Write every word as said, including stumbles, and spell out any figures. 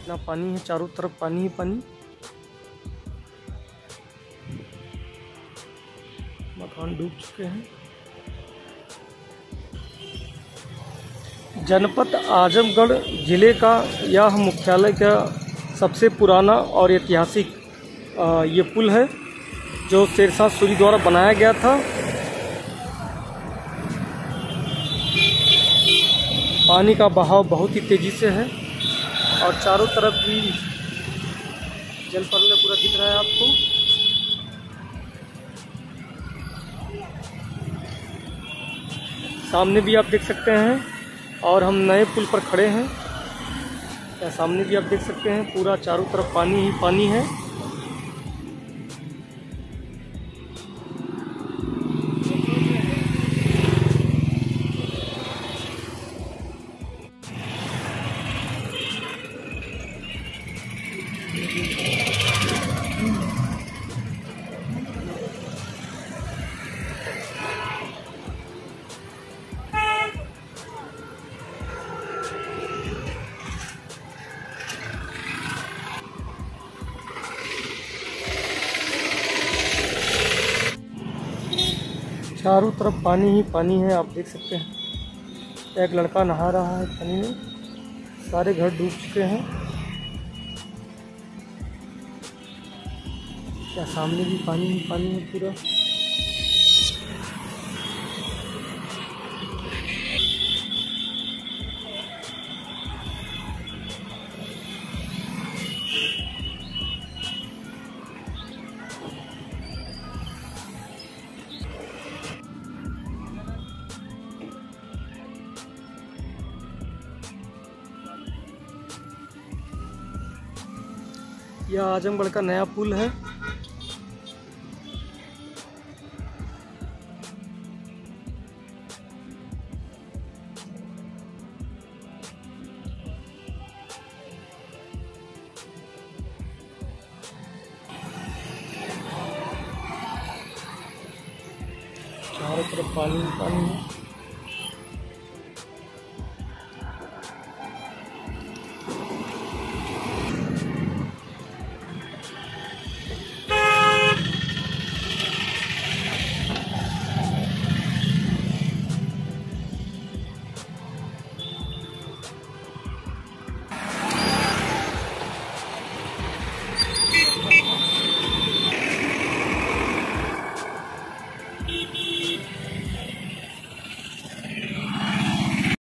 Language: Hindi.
कितना पानी है, चारों तरफ पानी ही पानी। मकान डूब चुके हैं। जनपद आजमगढ़ जिले का यह मुख्यालय का सबसे पुराना और ऐतिहासिक ये पुल है जो शेरशाह सूरी द्वारा बनाया गया था। पानी का बहाव बहुत ही तेजी से है और चारों तरफ भी जल पर्ले पूरा दिख रहा है आपको। सामने भी आप देख सकते हैं और हम नए पुल पर खड़े हैं। या सामने भी आप देख सकते हैं पूरा चारों तरफ पानी ही पानी है। चारों तरफ पानी ही पानी है, आप देख सकते हैं। एक लड़का नहा रहा है पानी में। सारे घर डूब चुके हैं। क्या सामने भी पानी ही पानी है पूरा। यह आजमगढ़ का नया पुल है। चारों तरफ पानी पानी है।